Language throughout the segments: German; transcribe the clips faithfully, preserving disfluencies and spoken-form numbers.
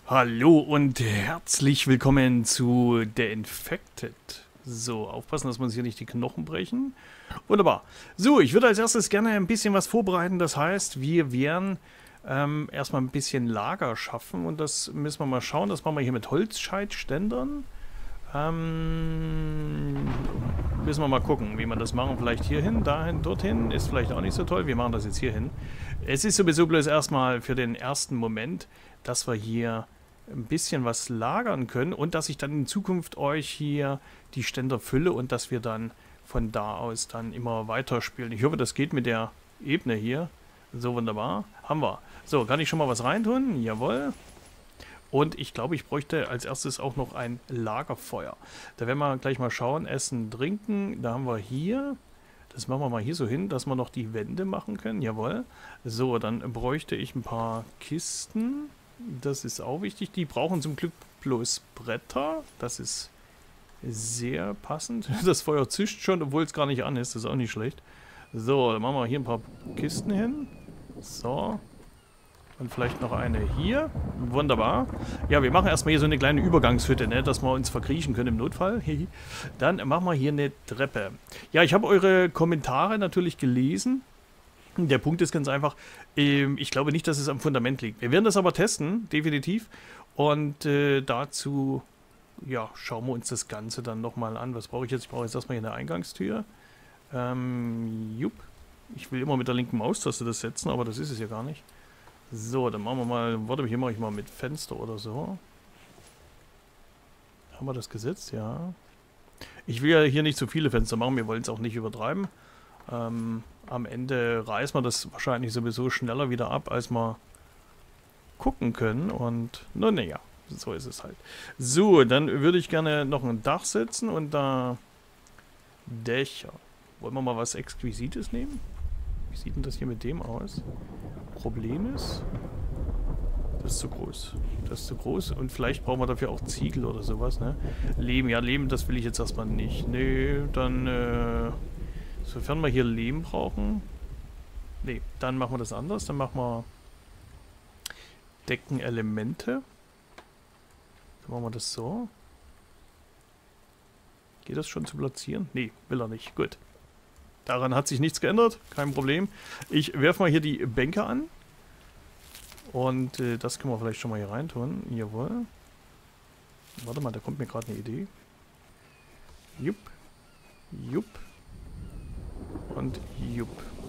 Hallo und herzlich willkommen zu The Infected. So, aufpassen, dass wir uns hier nicht die Knochen brechen. Wunderbar. So, ich würde als erstes gerne ein bisschen was vorbereiten. Das heißt, wir werden ähm, erstmal ein bisschen Lager schaffen. Und das müssen wir mal schauen. Das machen wir hier mit Holzscheitständern. Ähm, müssen wir mal gucken, wie wir das machen. Vielleicht hierhin, dahin, dorthin. Ist vielleicht auch nicht so toll. Wir machen das jetzt hierhin. Es ist sowieso bloß erstmal für den ersten Moment, dass wir hier ein bisschen was lagern können und dass ich dann in Zukunft euch hier die Ständer fülle und dass wir dann von da aus dann immer weiterspielen. Ich hoffe, das geht mit der Ebene hier. So, wunderbar. Haben wir. So, kann ich schon mal was reintun? Jawohl. Und ich glaube, ich bräuchte als erstes auch noch ein Lagerfeuer. Da werden wir gleich mal schauen. Essen, trinken. Da haben wir hier. Das machen wir mal hier so hin, dass wir noch die Wände machen können. Jawohl. So, dann bräuchte ich ein paar Kisten. Das ist auch wichtig. Die brauchen zum Glück bloß Bretter. Das ist sehr passend. Das Feuer zischt schon, obwohl es gar nicht an ist. Das ist auch nicht schlecht. So, dann machen wir hier ein paar Kisten hin. So. Und vielleicht noch eine hier. Wunderbar. Ja, wir machen erstmal hier so eine kleine Übergangshütte, ne, dass wir uns verkriechen können im Notfall. Dann machen wir hier eine Treppe. Ja, ich habe eure Kommentare natürlich gelesen. Der Punkt ist ganz einfach, ähm, ich glaube nicht, dass es am Fundament liegt. Wir werden das aber testen, definitiv. Und äh, dazu, ja, schauen wir uns das Ganze dann nochmal an. Was brauche ich jetzt? Ich brauche jetzt erstmal hier eine Eingangstür. Ähm, jupp. Ich will immer mit der linken Maustaste das setzen, aber das ist es ja gar nicht. So, dann machen wir mal, warte, hier mache ich mal mit Fenster oder so. Haben wir das gesetzt? Ja. Ich will ja hier nicht zu viele Fenster machen, wir wollen es auch nicht übertreiben. Ähm, am Ende reißen wir das wahrscheinlich sowieso schneller wieder ab, als wir gucken können. Und, nun, naja, so ist es halt. So, dann würde ich gerne noch ein Dach setzen und da Dächer. Wollen wir mal was Exquisites nehmen? Wie sieht denn das hier mit dem aus? Problem ist, das ist zu groß. Das ist zu groß und vielleicht brauchen wir dafür auch Ziegel oder sowas, ne? Lehm, ja, Lehm, das will ich jetzt erstmal nicht. Nee, dann, äh... sofern wir hier Lehm brauchen. Ne, dann machen wir das anders. Dann machen wir Deckenelemente. Dann machen wir das so. Geht das schon zu platzieren? Ne, will er nicht. Gut. Daran hat sich nichts geändert. Kein Problem. Ich werfe mal hier die Bänke an. Und äh, das können wir vielleicht schon mal hier reintun. Jawohl. Warte mal, da kommt mir gerade eine Idee. Jupp. Jupp. Und jupp.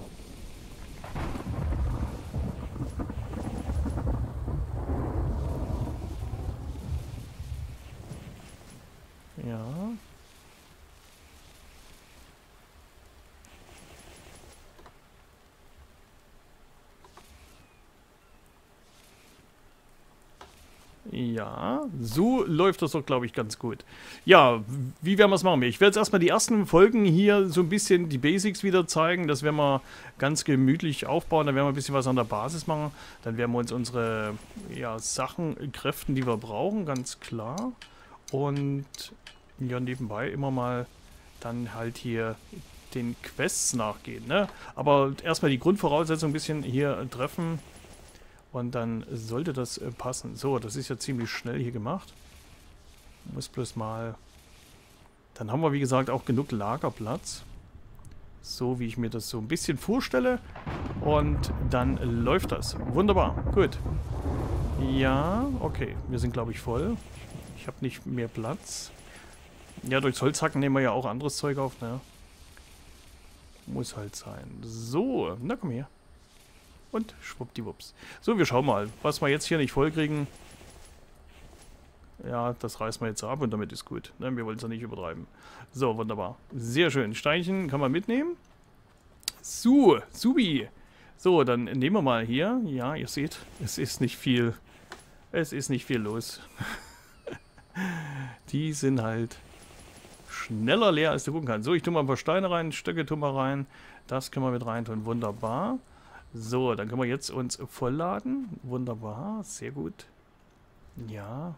Ja. Ja, so läuft das doch, glaube ich, ganz gut. Ja, wie werden wir es machen? Ich werde jetzt erstmal die ersten Folgen hier so ein bisschen die Basics wieder zeigen. Das werden wir ganz gemütlich aufbauen. Dann werden wir ein bisschen was an der Basis machen. Dann werden wir uns unsere ja, Sachen kräften, die wir brauchen, ganz klar. Und ja, nebenbei immer mal dann halt hier den Quests nachgehen, ne? Aber erstmal die Grundvoraussetzung ein bisschen hier treffen. Und dann sollte das äh, passen. So, das ist ja ziemlich schnell hier gemacht. Muss bloß mal... Dann haben wir, wie gesagt, auch genug Lagerplatz. So, wie ich mir das so ein bisschen vorstelle. Und dann läuft das. Wunderbar. Gut. Ja, okay. Wir sind, glaube ich, voll. Ich habe nicht mehr Platz. Ja, durchs Holzhacken nehmen wir ja auch anderes Zeug auf, ne? Muss halt sein. So, na komm her. Und schwuppdiwupps. So, wir schauen mal, was wir jetzt hier nicht voll kriegen. Ja, das reißen wir jetzt ab und damit ist gut. Ne, wir wollen es ja nicht übertreiben. So, wunderbar. Sehr schön. Steinchen kann man mitnehmen. So, subi. So, dann nehmen wir mal hier. Ja, ihr seht, es ist nicht viel. Es ist nicht viel los. Die sind halt schneller leer, als du gucken kannst. So, ich tue mal ein paar Steine rein, Stöcke tun wir rein. Das können wir mit rein tun. Wunderbar. So, dann können wir jetzt uns vollladen. Wunderbar, sehr gut. Ja.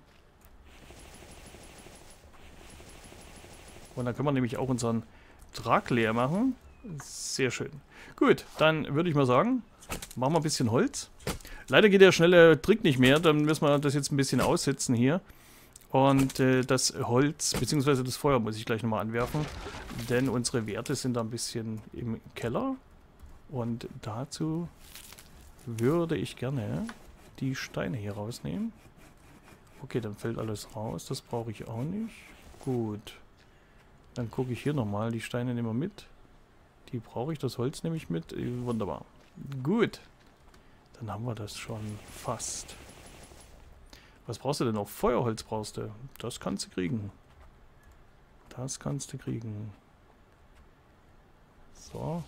Und dann können wir nämlich auch unseren Truck leer machen. Sehr schön. Gut, dann würde ich mal sagen, machen wir ein bisschen Holz. Leider geht der schnelle Trick nicht mehr, dann müssen wir das jetzt ein bisschen aussitzen hier. Und äh, das Holz, beziehungsweise das Feuer muss ich gleich nochmal anwerfen, denn unsere Werte sind da ein bisschen im Keller. Und dazu würde ich gerne die Steine hier rausnehmen. Okay, dann fällt alles raus, das brauche ich auch nicht. Gut, dann gucke ich hier nochmal, die Steine nehmen wir mit. Die brauche ich, das Holz nehme ich mit. Wunderbar. Gut, dann haben wir das schon fast. Was brauchst du denn noch? Feuerholz brauchst du. Das kannst du kriegen. Das kannst du kriegen. So.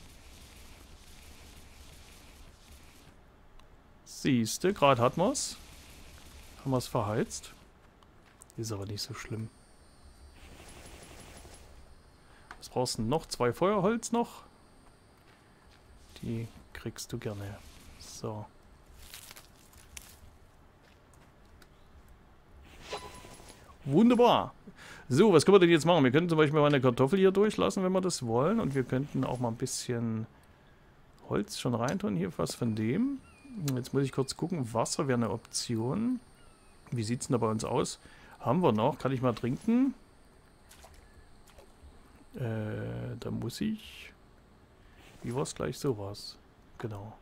Siehste, gerade hat man es. Haben wir es verheizt. Ist aber nicht so schlimm. Was brauchst du noch? Zwei Feuerholz noch. Die kriegst du gerne. So. Wunderbar. So, was können wir denn jetzt machen? Wir könnten zum Beispiel mal eine Kartoffel hier durchlassen, wenn wir das wollen. Und wir könnten auch mal ein bisschen Holz schon reintun. Hier was von dem. Jetzt muss ich kurz gucken. Wasser wäre eine Option. Wie sieht es denn da bei uns aus? Haben wir noch? Kann ich mal trinken? Äh, da muss ich... Wie war es gleich? So war es. Genau.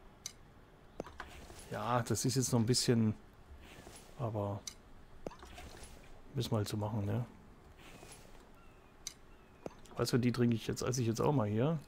Ja, das ist jetzt noch ein bisschen... Aber... Müssen wir halt so machen, ne? Weißt du, die trinke ich jetzt, esse ich jetzt auch mal hier.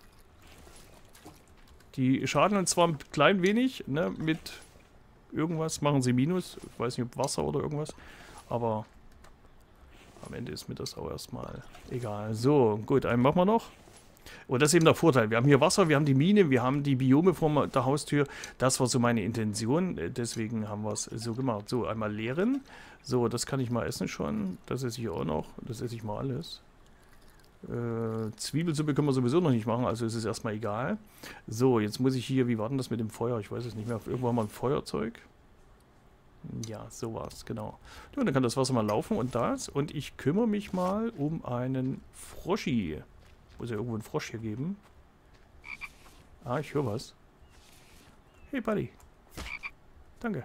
Die schaden uns zwar ein klein wenig, ne? Mit irgendwas machen sie Minus. Ich weiß nicht, ob Wasser oder irgendwas. Aber am Ende ist mir das auch erstmal egal. So, gut, einen machen wir noch. Und das ist eben der Vorteil. Wir haben hier Wasser, wir haben die Mine, wir haben die Biome vor der Haustür. Das war so meine Intention. Deswegen haben wir es so gemacht. So, einmal leeren. So, das kann ich mal essen schon. Das esse ich auch noch. Das esse ich mal alles. Äh, Zwiebelsuppe können wir sowieso noch nicht machen, also ist es erstmal egal. So, jetzt muss ich hier, wie war denn das mit dem Feuer? Ich weiß es nicht mehr. Irgendwo haben wir ein Feuerzeug. Ja, so war es, genau. Ja, und dann kann das Wasser mal laufen und das. Und ich kümmere mich mal um einen Froschi. Muss ja irgendwo einen Frosch hier geben. Ah, ich höre was. Hey, Buddy. Danke.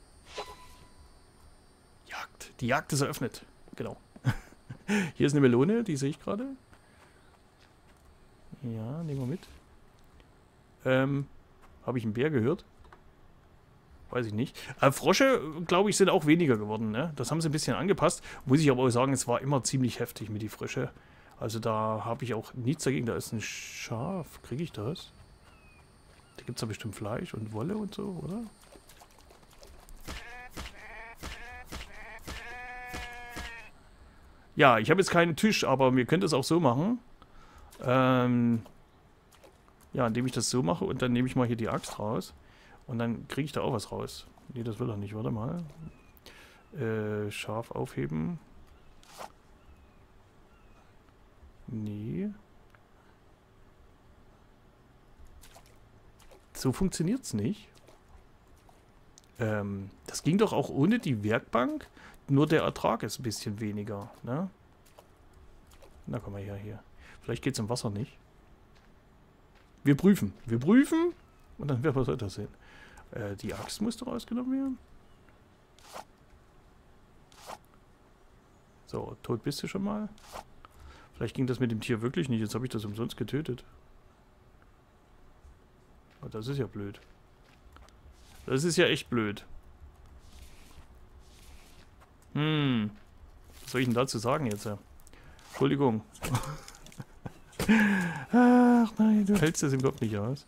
Jagd. Die Jagd ist eröffnet. Genau. Hier ist eine Melone, die sehe ich gerade. Ja, nehmen wir mit. Ähm, habe ich einen Bär gehört? Weiß ich nicht. Äh, Frosche, glaube ich, sind auch weniger geworden, ne? Das haben sie ein bisschen angepasst. Muss ich aber auch sagen, es war immer ziemlich heftig mit die Frösche. Also da habe ich auch nichts dagegen. Da ist ein Schaf. Kriege ich das? Da gibt es ja bestimmt Fleisch und Wolle und so, oder? Ja, ich habe jetzt keinen Tisch, aber wir können das auch so machen. Ähm, ja, indem ich das so mache und dann nehme ich mal hier die Axt raus. Und dann kriege ich da auch was raus. Nee, das will er nicht. Warte mal. Äh, scharf aufheben. Nee. So funktioniert es nicht. Ähm, das ging doch auch ohne die Werkbank. Nur der Ertrag ist ein bisschen weniger, ne? Na, komm mal her, hier. Vielleicht geht es im Wasser nicht. Wir prüfen. Wir prüfen. Und dann werden wir weiter sehen. Äh, die Axt musste rausgenommen werden. So, tot bist du schon mal. Vielleicht ging das mit dem Tier wirklich nicht. Jetzt habe ich das umsonst getötet. Oh, das ist ja blöd. Das ist ja echt blöd. Hm. Was soll ich denn dazu sagen jetzt? Ja? Entschuldigung. Ach nein, du hältst das im Kopf nicht aus.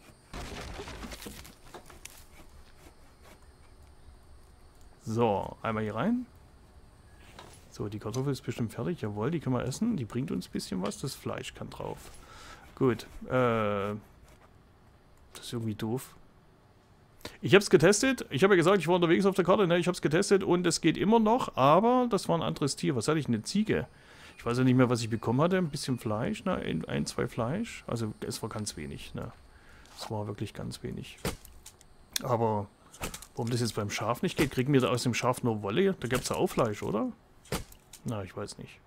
So, einmal hier rein. So, die Kartoffel ist bestimmt fertig. Jawohl, die können wir essen. Die bringt uns ein bisschen was. Das Fleisch kann drauf. Gut. Äh, das ist irgendwie doof. Ich habe es getestet. Ich habe ja gesagt, ich war unterwegs auf der Karte. Ne? Ich habe es getestet und es geht immer noch. Aber das war ein anderes Tier. Was hatte ich? Eine Ziege. Ich weiß ja nicht mehr, was ich bekommen hatte. Ein bisschen Fleisch. Ne? Ein, ein, zwei Fleisch. Also es war ganz wenig. Ne? Es war wirklich ganz wenig. Aber warum das jetzt beim Schaf nicht geht? Kriegen wir da aus dem Schaf nur Wolle? Da gibt es ja auch Fleisch, oder? Na, ich weiß nicht.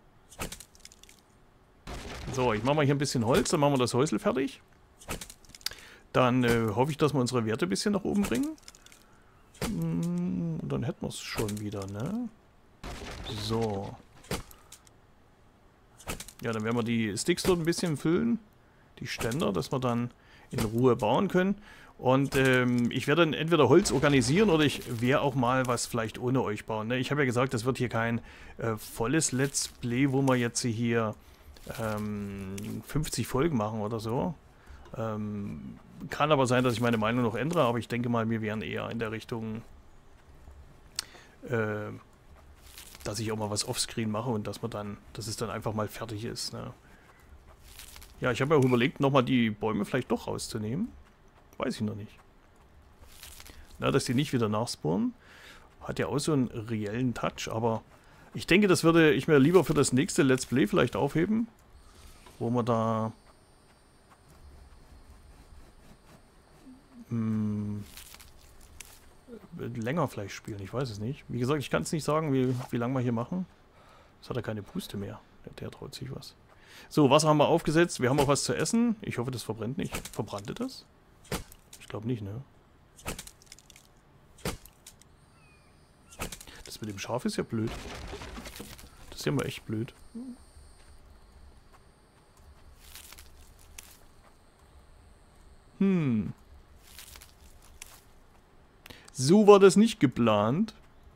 So, ich mache mal hier ein bisschen Holz. Dann machen wir das Häusl fertig. Dann äh, hoffe ich, dass wir unsere Werte ein bisschen nach oben bringen. Hm, dann hätten wir es schon wieder, ne? So. Ja, dann werden wir die Sticks dort ein bisschen füllen. Die Ständer, dass wir dann in Ruhe bauen können. Und ähm, ich werde dann entweder Holz organisieren oder ich werde auch mal was vielleicht ohne euch bauen. Ne? Ich habe ja gesagt, das wird hier kein äh, volles Let's Play, wo wir jetzt hier ähm, fünfzig Folgen machen oder so. Ähm, kann aber sein, dass ich meine Meinung noch ändere, aber ich denke mal, wir wären eher in der Richtung, äh, dass ich auch mal was offscreen mache und dass man dann, dass es dann einfach mal fertig ist. Ne? Ja, ich habe ja auch überlegt, nochmal die Bäume vielleicht doch rauszunehmen. Weiß ich noch nicht. Na, dass die nicht wieder nachspawnen. Hat ja auch so einen reellen Touch, aber ich denke, das würde ich mir lieber für das nächste Let's Play vielleicht aufheben. Wo wir da mh, länger vielleicht spielen. Ich weiß es nicht. Wie gesagt, ich kann es nicht sagen, wie, wie lange wir hier machen. Jetzt hat er keine Puste mehr. Der, der traut sich was. So, Wasser haben wir aufgesetzt. Wir haben auch was zu essen. Ich hoffe, das verbrennt nicht. Verbrannte das? Ich glaube nicht, ne? Das mit dem Schaf ist ja blöd. Das ist ja mal echt blöd. Hm. So war das nicht geplant.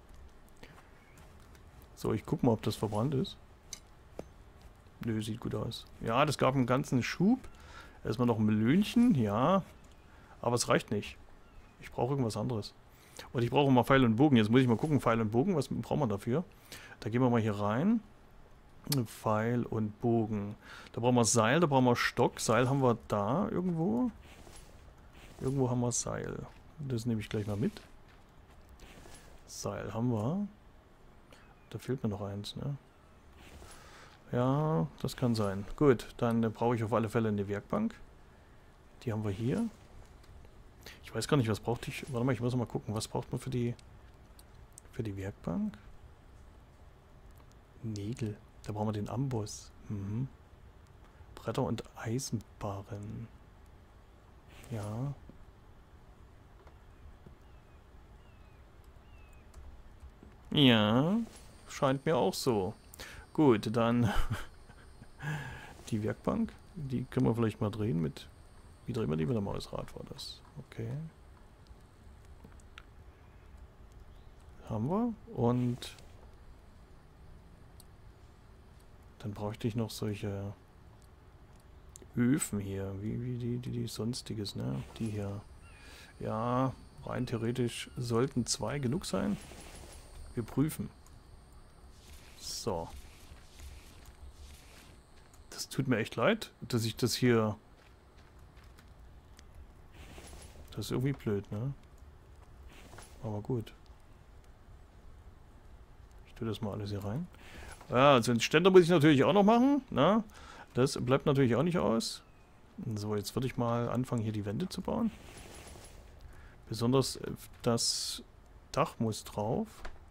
So, ich guck mal, ob das verbrannt ist. Nö, sieht gut aus. Ja, das gab einen ganzen Schub. Erstmal noch ein Melönchen, ja. Aber es reicht nicht. Ich brauche irgendwas anderes. Und ich brauche mal Pfeil und Bogen. Jetzt muss ich mal gucken, Pfeil und Bogen, was brauchen wir dafür? Da gehen wir mal hier rein. Pfeil und Bogen. Da brauchen wir Seil, da brauchen wir Stock. Seil haben wir da irgendwo. Irgendwo haben wir Seil. Das nehme ich gleich mal mit. Seil haben wir. Da fehlt mir noch eins, ne? Ja, das kann sein. Gut, dann äh, brauche ich auf alle Fälle eine Werkbank. Die haben wir hier. Ich weiß gar nicht, was brauchte ich. Warte mal, ich muss mal gucken, was braucht man für die für die Werkbank? Nägel. Da brauchen wir den Amboss. Mhm. Bretter und Eisenbarren. Ja. Ja, scheint mir auch so. Gut, dann die Werkbank. Die können wir vielleicht mal drehen mit... Wie drehen wir die mit dem Mausrad war das? Okay. Haben wir. Und dann bräuchte ich noch solche Öfen hier. Wie, wie die, die, die sonstiges, ne? Die hier. Ja, rein theoretisch sollten zwei genug sein. Wir prüfen. So. Das tut mir echt leid, dass ich das hier... Das ist irgendwie blöd, ne? Aber gut. Ich tue das mal alles hier rein. Ja, also den Ständer muss ich natürlich auch noch machen, ne? Das bleibt natürlich auch nicht aus. So, jetzt würde ich mal anfangen, hier die Wände zu bauen. Besonders das Dach muss drauf.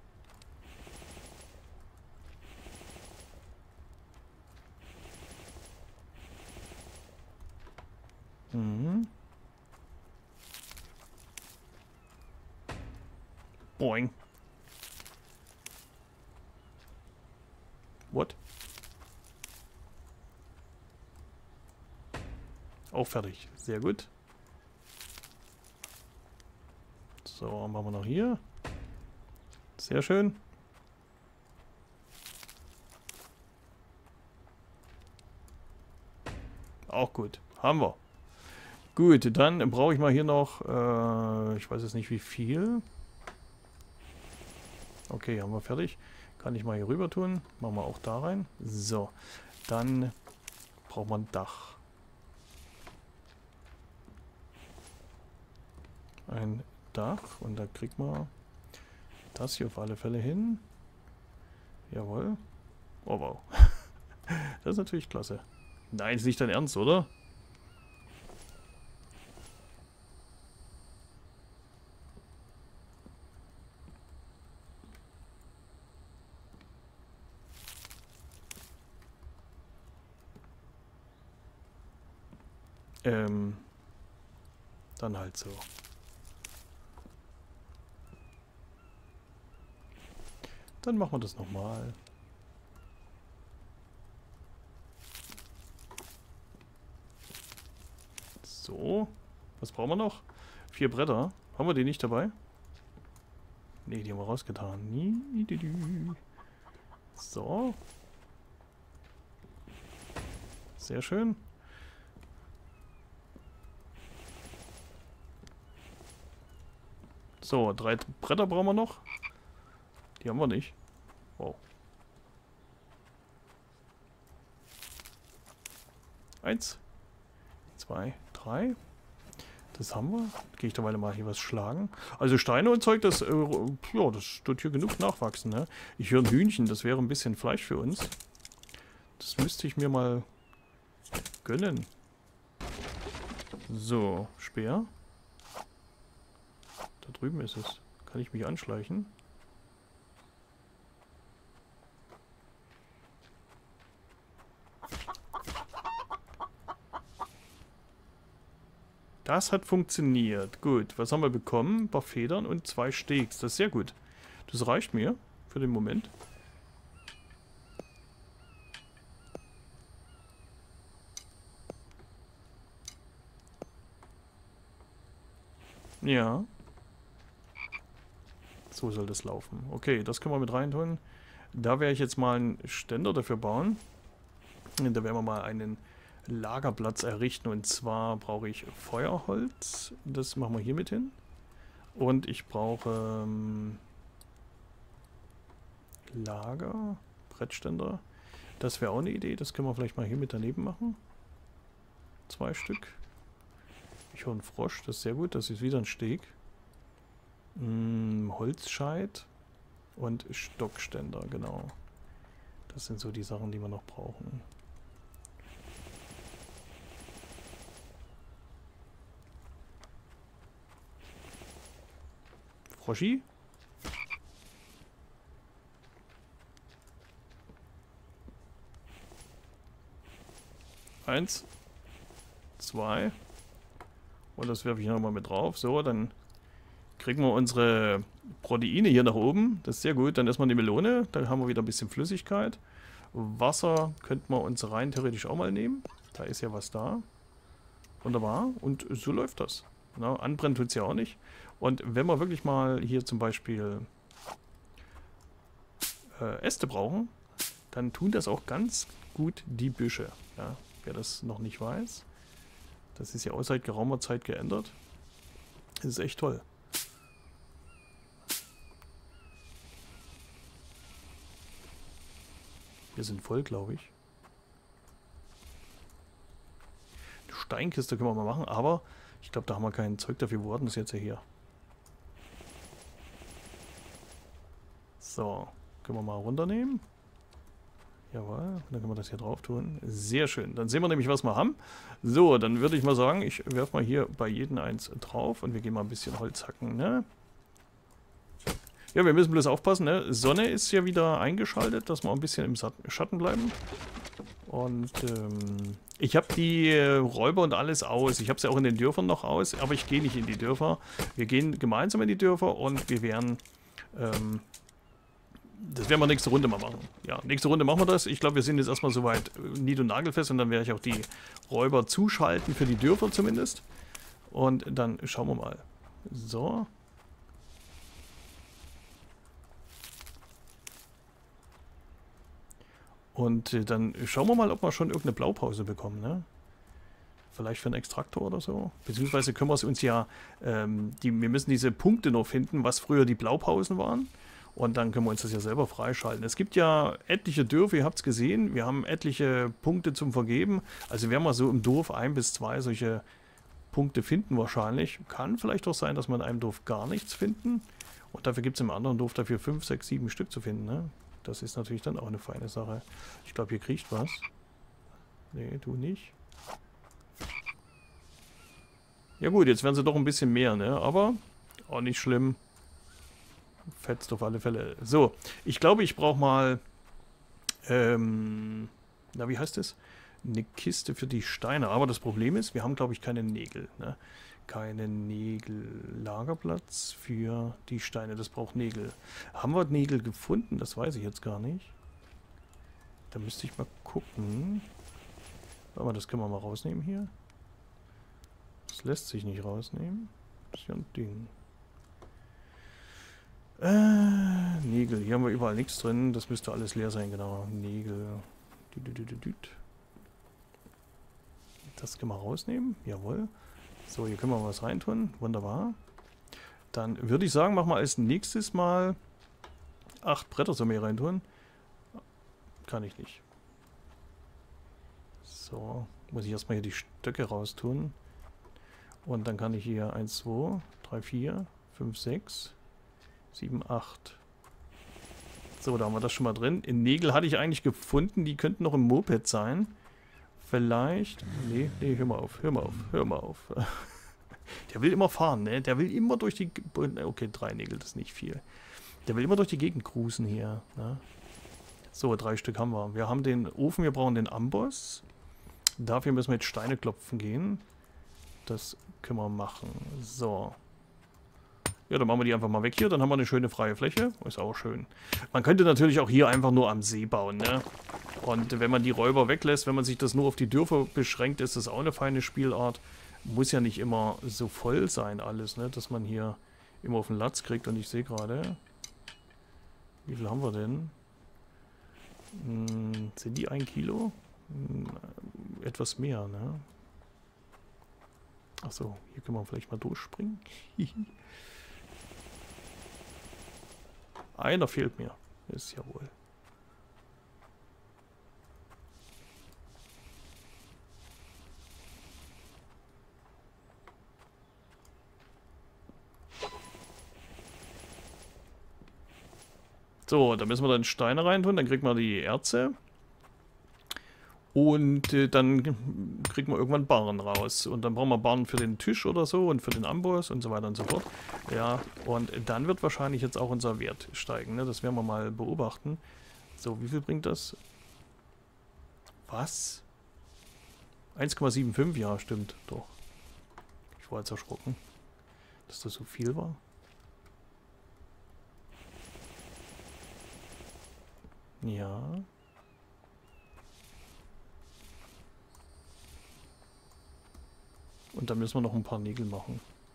Mhm. Boing. What? Auch fertig. Sehr gut. So, machen wir noch hier. Sehr schön. Auch gut. Haben wir. Gut, dann brauche ich mal hier noch, äh, ich weiß jetzt nicht wie viel. Okay, haben wir fertig. Kann ich mal hier rüber tun. Machen wir auch da rein. So, dann braucht man ein Dach. Ein Dach und da kriegt man das hier auf alle Fälle hin. Jawohl. Oh wow. Das ist natürlich klasse. Nein, ist nicht dein Ernst, oder? Ähm, dann halt so. Dann machen wir das nochmal. So. Was brauchen wir noch? Vier Bretter. Haben wir die nicht dabei? Ne, die haben wir rausgetan. So. Sehr schön. So, drei Bretter brauchen wir noch. Die haben wir nicht. Wow. Eins, zwei, drei. Das haben wir. Gehe ich derweil mal hier was schlagen. Also Steine und Zeug, das, äh, ja, das tut hier genug nachwachsen. Ne? Ich höre ein Hühnchen, das wäre ein bisschen Fleisch für uns. Das müsste ich mir mal gönnen. So, Speer. Da drüben ist es. Kann ich mich anschleichen? Das hat funktioniert. Gut, was haben wir bekommen? Ein paar Federn und zwei Steaks. Das ist sehr gut. Das reicht mir für den Moment. Ja. So soll das laufen. Okay, das können wir mit rein tun. Da werde ich jetzt mal einen Ständer dafür bauen. Und da werden wir mal einen Lagerplatz errichten. Und zwar brauche ich Feuerholz. Das machen wir hier mit hin. Und ich brauche ähm, Lager, Brettständer. Das wäre auch eine Idee. Das können wir vielleicht mal hier mit daneben machen. Zwei Stück. Ich höre einen Frosch. Das ist sehr gut. Das ist wieder ein Steg. Hm, Holzscheit und Stockständer, genau. Das sind so die Sachen, die wir noch brauchen. Froschi? Eins, zwei. Und das werfe ich nochmal mit drauf. So, dann kriegen wir unsere Proteine hier nach oben. Das ist sehr gut. Dann erstmal die Melone. Dann haben wir wieder ein bisschen Flüssigkeit. Wasser könnten wir uns rein theoretisch auch mal nehmen. Da ist ja was da. Wunderbar. Und so läuft das. Na, anbrennen tut es ja auch nicht. Und wenn wir wirklich mal hier zum Beispiel äh, Äste brauchen, dann tun das auch ganz gut die Büsche. Ja, wer das noch nicht weiß. Das ist ja auch seit geraumer Zeit geändert. Das ist echt toll. Wir sind voll, glaube ich. Die Steinkiste können wir mal machen, aber ich glaube, da haben wir kein Zeug dafür. Wo hatten das jetzt ja hier? So, können wir mal runternehmen. Jawohl, dann können wir das hier drauf tun. Sehr schön. Dann sehen wir nämlich, was wir haben. So, dann würde ich mal sagen, ich werfe mal hier bei jedem eins drauf und wir gehen mal ein bisschen Holz hacken, ne? Ja, wir müssen bloß aufpassen, ne? Sonne ist ja wieder eingeschaltet, dass wir ein bisschen im Schatten bleiben. Und ähm, ich habe die äh, Räuber und alles aus. Ich habe es ja auch in den Dörfern noch aus, aber ich gehe nicht in die Dörfer. Wir gehen gemeinsam in die Dörfer und wir werden... Ähm, das werden wir nächste Runde mal machen. Ja, nächste Runde machen wir das. Ich glaube, wir sind jetzt erstmal soweit nied- und nagelfest und dann werde ich auch die Räuber zuschalten, für die Dörfer zumindest. Und dann schauen wir mal. So. Und äh, dann schauen wir mal, ob wir schon irgendeine Blaupause bekommen, ne? Vielleicht für einen Extraktor oder so. Beziehungsweise können wir es uns ja, ähm, die, wir müssen diese Punkte noch finden, was früher die Blaupausen waren. Und dann können wir uns das ja selber freischalten. Es gibt ja etliche Dörfer, ihr habt es gesehen. Wir haben etliche Punkte zum Vergeben. Also werden wir so im Dorf ein bis zwei solche Punkte finden wahrscheinlich. Kann vielleicht auch sein, dass wir in einem Dorf gar nichts finden. Und dafür gibt es im anderen Dorf dafür fünf, sechs, sieben Stück zu finden, ne? Das ist natürlich dann auch eine feine Sache. Ich glaube, hier kriegt was. Nee, du nicht. Ja gut, jetzt werden sie doch ein bisschen mehr, ne? Aber auch nicht schlimm. Fetzt auf alle Fälle. So, ich glaube, ich brauche mal... Ähm, na, wie heißt das? Eine Kiste für die Steine. Aber das Problem ist, wir haben, glaube ich, keine Nägel, ne? keinen Nägel-Lagerplatz für die Steine. Das braucht Nägel. Haben wir Nägel gefunden? Das weiß ich jetzt gar nicht. Da müsste ich mal gucken. Aber das können wir mal rausnehmen hier. Das lässt sich nicht rausnehmen. Das ist ja ein Ding. Äh, Nägel. Hier haben wir überall nichts drin. Das müsste alles leer sein, genau. Nägel. Das können wir rausnehmen. Jawohl. So, hier können wir was reintun. Wunderbar. Dann würde ich sagen, machen wir als nächstes mal acht Bretter so mehr reintun. Kann ich nicht. So, muss ich erstmal hier die Stöcke raustun. Und dann kann ich hier eins, zwei, drei, vier, fünf, sechs, sieben, acht. So, da haben wir das schon mal drin. In Nägel hatte ich eigentlich gefunden, die könnten noch im Moped sein. Vielleicht. Nee, nee, hör mal auf, hör mal auf, hör mal auf. Der will immer fahren, ne? Der will immer durch die... Okay, drei Nägel, das ist nicht viel. Der will immer durch die Gegend cruisen hier. Ne? So, drei Stück haben wir. Wir haben den Ofen, wir brauchen den Amboss. Dafür müssen wir jetzt Steine klopfen gehen. Das können wir machen. So. Ja, dann machen wir die einfach mal weg hier. Dann haben wir eine schöne freie Fläche. Ist auch schön. Man könnte natürlich auch hier einfach nur am See bauen, ne? Und wenn man die Räuber weglässt, wenn man sich das nur auf die Dörfer beschränkt, ist das auch eine feine Spielart. Muss ja nicht immer so voll sein alles, ne? Dass man hier immer auf den Latz kriegt. Und ich sehe gerade... Wie viel haben wir denn? Hm, sind die ein Kilo? Hm, etwas mehr, ne? Achso, hier können wir vielleicht mal durchspringen. Einer fehlt mir. Ist ja wohl. So, da müssen wir dann Steine reintun, dann kriegt man die Erze. Und äh, dann kriegt man irgendwann Barren raus. Und dann brauchen wir Barren für den Tisch oder so und für den Amboss und so weiter und so fort. Ja, und dann wird wahrscheinlich jetzt auch unser Wert steigen. Ne? Das werden wir mal beobachten. So, wie viel bringt das? Was? eins Komma fünfundsiebzig, ja, stimmt, doch. Ich war jetzt erschrocken, dass das so viel war. Ja. Und dann müssen wir noch ein paar Nägel machen.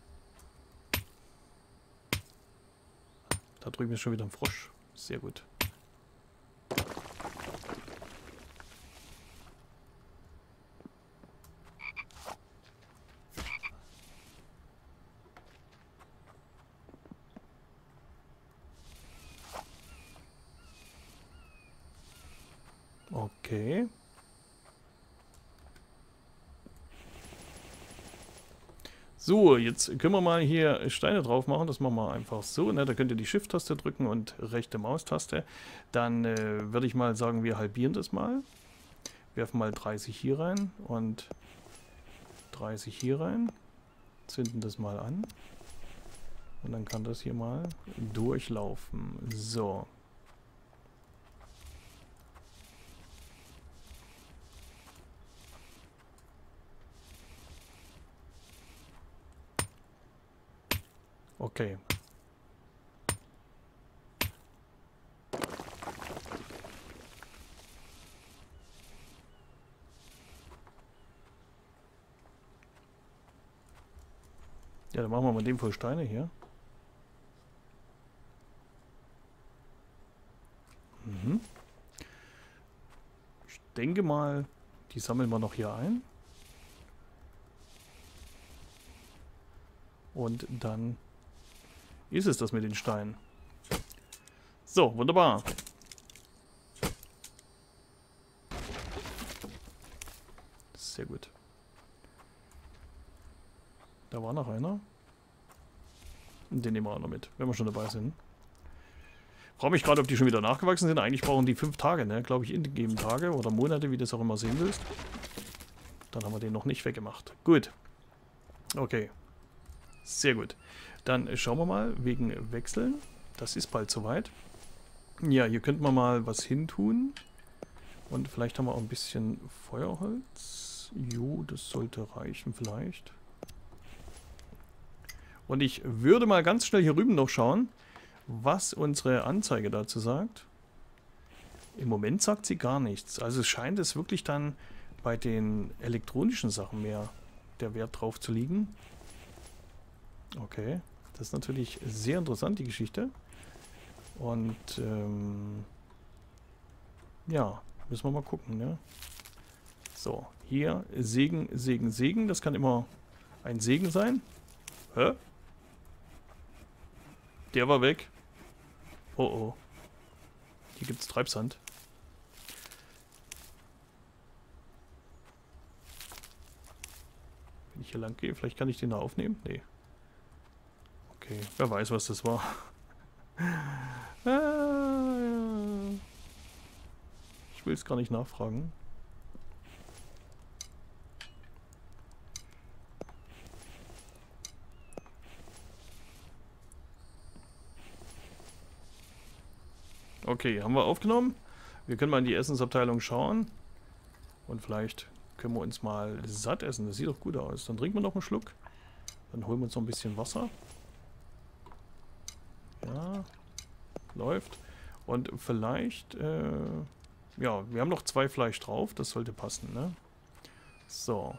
Da drüben ist schon wieder ein Frosch. Sehr gut. Okay. So, jetzt können wir mal hier Steine drauf machen. Das machen wir einfach so. Ne? Da könnt ihr die Shift-Taste drücken und rechte Maustaste. Dann äh, würde ich mal sagen, wir halbieren das mal. Werfen mal dreißig hier rein und dreißig hier rein. Zünden das mal an. Und dann kann das hier mal durchlaufen. So. Okay. Ja, dann machen wir mal den voll Steine hier. Mhm. Ich denke mal, die sammeln wir noch hier ein. Und dann ist es das mit den Steinen. So, wunderbar. Sehr gut. Da war noch einer. Den nehmen wir auch noch mit, wenn wir schon dabei sind. Frage mich gerade, ob die schon wieder nachgewachsen sind. Eigentlich brauchen die fünf Tage, ne? Glaube ich, ingegeben Tage oder Monate, wie du das auch immer sehen willst. Dann haben wir den noch nicht weggemacht. Gut. Okay. Sehr gut. Dann schauen wir mal wegen Wechseln. Das ist bald soweit. Ja, hier könnten wir mal was hintun. Und vielleicht haben wir auch ein bisschen Feuerholz. Jo, das sollte reichen vielleicht. Und ich würde mal ganz schnell hier rüben noch schauen, was unsere Anzeige dazu sagt. Im Moment sagt sie gar nichts. Also es scheint es wirklich dann bei den elektronischen Sachen mehr der Wert drauf zu liegen. Okay, das ist natürlich sehr interessant, die Geschichte. Und ähm, ja, müssen wir mal gucken, ne? So, hier Segen, Segen, Segen. Das kann immer ein Segen sein. Hä? Der war weg. Oh oh. Hier gibt es Treibsand. Wenn ich hier lang gehe, vielleicht kann ich den da aufnehmen? Nee. Okay, wer weiß, was das war. Ich will es gar nicht nachfragen. Okay, haben wir aufgenommen. Wir können mal in die Essensabteilung schauen. Und vielleicht können wir uns mal satt essen. Das sieht doch gut aus. Dann trinken wir noch einen Schluck. Dann holen wir uns noch ein bisschen Wasser. Ja, läuft. Und vielleicht, äh, ja, wir haben noch zwei Fleisch drauf. Das sollte passen, ne? So.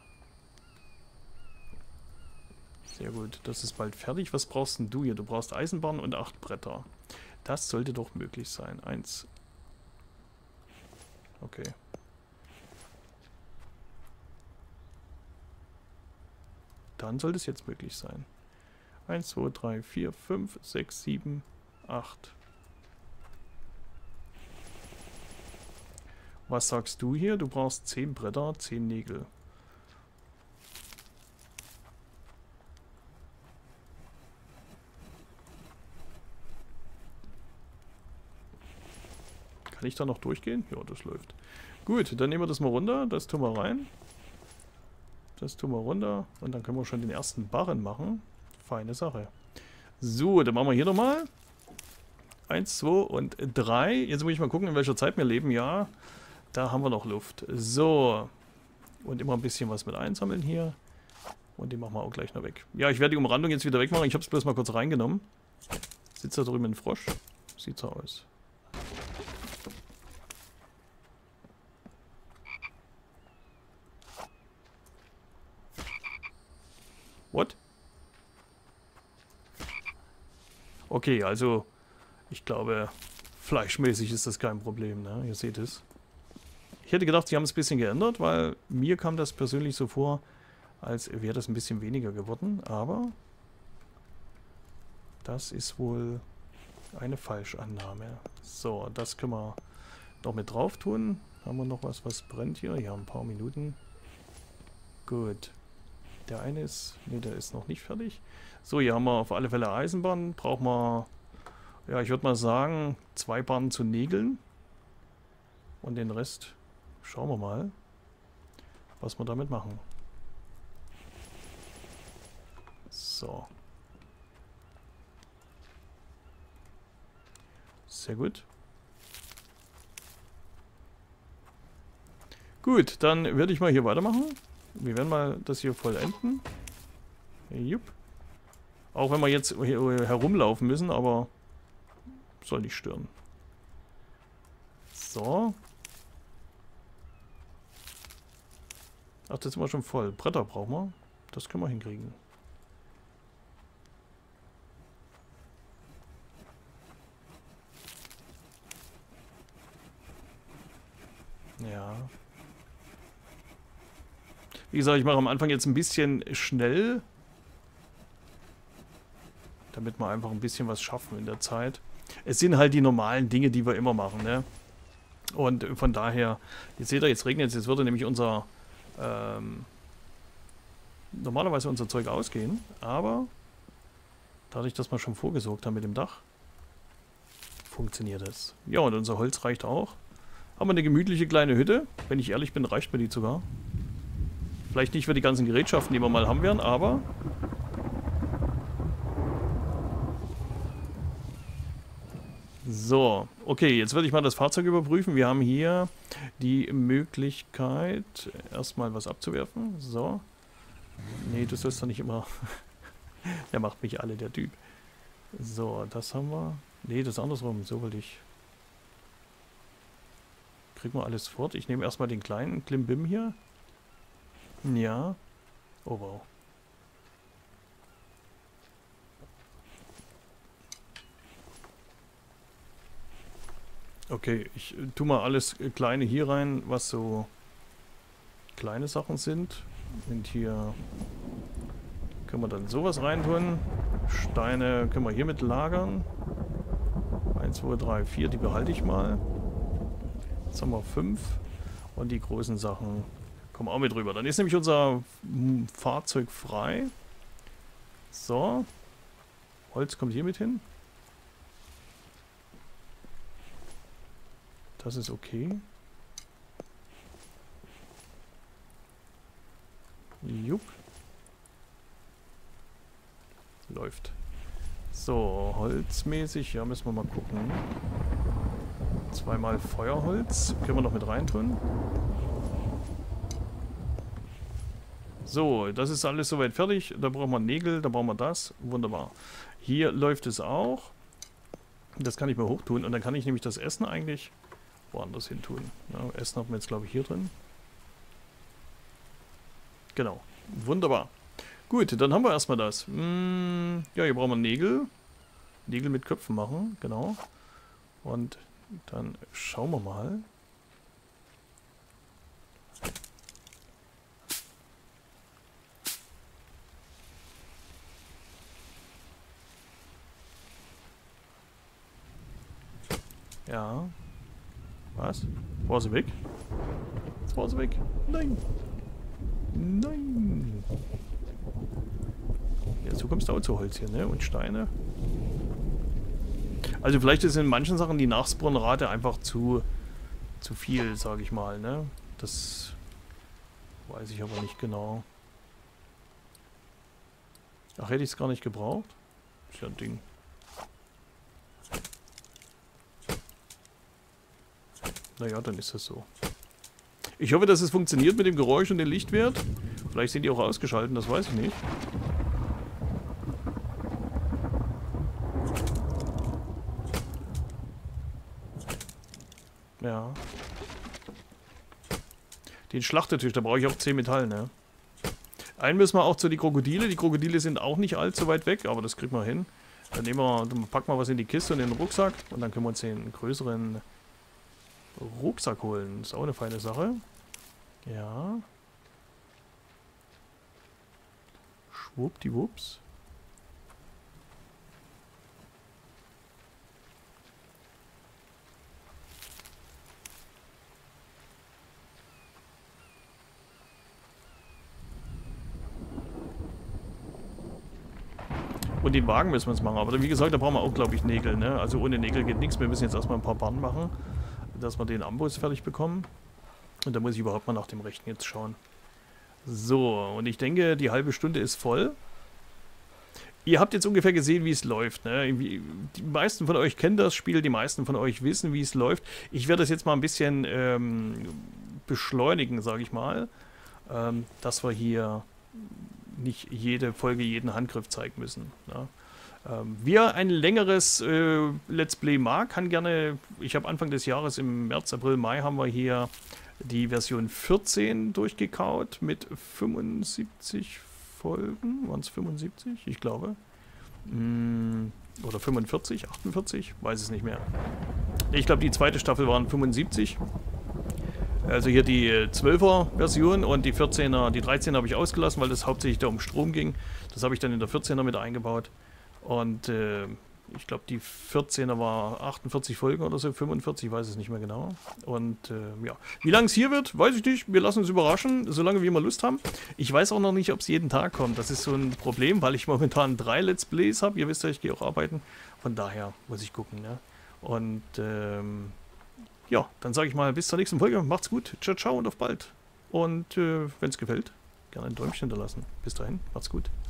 Sehr gut. Das ist bald fertig. Was brauchst denn du hier? Du brauchst Eisenbahn und acht Bretter. Das sollte doch möglich sein. Eins. Okay. Dann sollte es jetzt möglich sein. eins, zwei, drei, vier, fünf, sechs, sieben, acht. Was sagst du hier? Du brauchst zehn Bretter, zehn Nägel. Kann ich da noch durchgehen? Ja, das läuft. Gut, dann nehmen wir das mal runter. Das tun wir rein. Das tun wir runter. Und dann können wir schon den ersten Barren machen. Feine Sache. So, dann machen wir hier nochmal. Eins, zwei und drei. Jetzt muss ich mal gucken, in welcher Zeit wir leben. Ja, da haben wir noch Luft. So. Und immer ein bisschen was mit einsammeln hier. Und den machen wir auch gleich noch weg. Ja, ich werde die Umrandung jetzt wieder wegmachen. Ich habe es bloß mal kurz reingenommen. Sitzt da drüben ein Frosch? Sieht so aus. What? Okay, also ich glaube, fleischmäßig ist das kein Problem, ne? Ihr seht es. Ich hätte gedacht, sie haben es ein bisschen geändert, weil mir kam das persönlich so vor, als wäre das ein bisschen weniger geworden, aber das ist wohl eine Falschannahme. So, das können wir noch mit drauf tun. Haben wir noch was, was brennt hier? Ja, ein paar Minuten. Gut. Der eine ist, ne, der ist noch nicht fertig. So, hier haben wir auf alle Fälle Eisenbahn. Brauchen wir, ja, ich würde mal sagen, zwei Bahnen zu Nägeln. Und den Rest schauen wir mal, was wir damit machen. So. Sehr gut. Gut, dann werde ich mal hier weitermachen. Wir werden mal das hier vollenden. Jupp. Auch wenn wir jetzt hier herumlaufen müssen, aber soll nicht stören. So. Ach, das sind wir schon voll. Bretter brauchen wir. Das können wir hinkriegen. Ja. Wie gesagt, ich mache am Anfang jetzt ein bisschen schnell, damit wir einfach ein bisschen was schaffen in der Zeit. Es sind halt die normalen Dinge, die wir immer machen, ne? Und von daher, jetzt seht ihr, jetzt regnet es, jetzt würde nämlich unser, ähm, normalerweise unser Zeug ausgehen, aber dadurch, dass wir schon vorgesorgt haben mit dem Dach, funktioniert es. Ja, und unser Holz reicht auch. Haben wir eine gemütliche kleine Hütte, wenn ich ehrlich bin, reicht mir die sogar. Vielleicht nicht für die ganzen Gerätschaften, die wir mal haben werden, aber so, okay, jetzt werde ich mal das Fahrzeug überprüfen. Wir haben hier die Möglichkeit, erstmal was abzuwerfen. So. Nee, du sollst doch nicht immer Der macht mich alle, der Typ. So, das haben wir. Nee, das ist andersrum. So wollte ich. Kriegen wir alles fort. Ich nehme erstmal den kleinen Klimbim hier. Ja. Oh wow. Okay, ich äh, tue mal alles äh, Kleine hier rein, was so kleine Sachen sind. Und hier können wir dann sowas reintun. Steine können wir hier mit lagern. eins, zwei, drei, vier, die behalte ich mal. Jetzt haben wir fünf. Und die großen Sachen kommen auch mit rüber. Dann ist nämlich unser Fahrzeug frei. So. Holz kommt hier mit hin. Das ist okay. Jupp. Läuft. So, holzmäßig, ja, müssen wir mal gucken. Zweimal Feuerholz. Können wir noch mit reintun. So, das ist alles soweit fertig. Da brauchen wir Nägel, da brauchen wir das. Wunderbar. Hier läuft es auch. Das kann ich mal hochtun. Und dann kann ich nämlich das Essen eigentlich woanders hin tun. Ja, Essen haben wir jetzt, glaube ich, hier drin. Genau. Wunderbar. Gut, dann haben wir erstmal das. Hm, ja, hier brauchen wir Nägel. Nägel mit Köpfen machen, genau. Und dann schauen wir mal. Ja. Was? War sie weg? Jetzt war sie weg. Nein. Nein. Ja, so kommst du auch zu Holz hier, ne? Und Steine. Also vielleicht ist in manchen Sachen die Nachspawnrate einfach zu, zu viel, sage ich mal, ne? Das weiß ich aber nicht genau. Ach, hätte ich es gar nicht gebraucht? Ist ja ein Ding. Naja, dann ist das so. Ich hoffe, dass es funktioniert mit dem Geräusch und dem Lichtwert. Vielleicht sind die auch ausgeschaltet, das weiß ich nicht. Ja. Den Schlachtetisch, da brauche ich auch zehn Metall, ne? Einen müssen wir auch zu die Krokodile. Die Krokodile sind auch nicht allzu weit weg, aber das kriegen wir hin. Dann nehmen wir, dann packen wir was in die Kiste und in den Rucksack und dann können wir uns den größeren Rucksack holen. Ist auch eine feine Sache. Ja. Schwuppdiwupps. Und den Wagen müssen wir uns machen. Aber wie gesagt, da brauchen wir auch, glaube ich, Nägel. Ne? Also ohne Nägel geht nichts. Wir müssen jetzt erstmal ein paar Bahnen machen, dass wir den Amboss fertig bekommen. Und da muss ich überhaupt mal nach dem Rechten jetzt schauen. So, und ich denke, die halbe Stunde ist voll. Ihr habt jetzt ungefähr gesehen, wie es läuft. Ne? Die meisten von euch kennen das Spiel, die meisten von euch wissen, wie es läuft. Ich werde das jetzt mal ein bisschen ähm, beschleunigen, sage ich mal. Ähm, dass wir hier nicht jede Folge, jeden Handgriff zeigen müssen. Ne? Ähm, wer ein längeres äh, Let's Play mag, kann gerne, ich habe Anfang des Jahres, im März, April, Mai, haben wir hier die Version vierzehn durchgekaut mit fünfundsiebzig Folgen. Waren es fünfundsiebzig? Ich glaube. Mm, oder fünfundvierzig, achtundvierzig? Weiß es nicht mehr. Ich glaube, die zweite Staffel waren fünfundsiebzig. Also hier die zwölfer Version und die vierzehner, die dreizehner habe ich ausgelassen, weil das hauptsächlich da um Strom ging. Das habe ich dann in der vierzehner mit eingebaut. Und äh, ich glaube, die vierzehner war achtundvierzig Folgen oder so, fünfundvierzig, ich weiß es nicht mehr genau. Und äh, ja, wie lange es hier wird, weiß ich nicht. Wir lassen uns überraschen, solange wir mal Lust haben. Ich weiß auch noch nicht, ob es jeden Tag kommt. Das ist so ein Problem, weil ich momentan drei Let's Plays habe. Ihr wisst ja, ich gehe auch arbeiten. Von daher muss ich gucken. Ne? Und ähm, ja, dann sage ich mal bis zur nächsten Folge. Macht's gut. Ciao, ciao und auf bald. Und äh, wenn es gefällt, gerne ein Däumchen hinterlassen. Bis dahin, macht's gut.